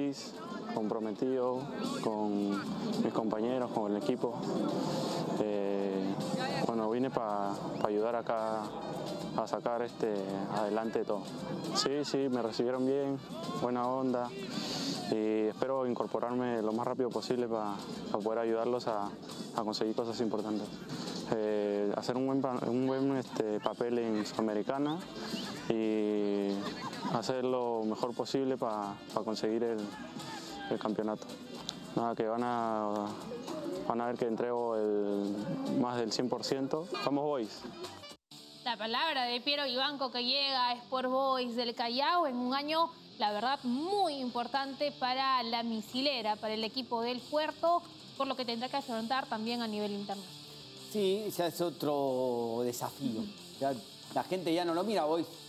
feliz, comprometido con mis compañeros, con el equipo. Bueno, vine para ayudar acá a sacar adelante todo. Sí, me recibieron bien, buena onda, y espero incorporarme lo más rápido posible para poder ayudarlos a conseguir cosas importantes. Hacer un buen papel en Sudamericana y hacer lo mejor posible para conseguir el campeonato. Nada, que van a ver que entrego más del 100%. Vamos Boys. La palabra de Piero Vivanco, que llega a Sport Boys del Callao en un año, la verdad, muy importante para la misilera, para el equipo del Puerto, por lo que tendrá que afrontar también a nivel internacional. Sí, ya es otro desafío. Ya, la gente ya no lo mira, Boys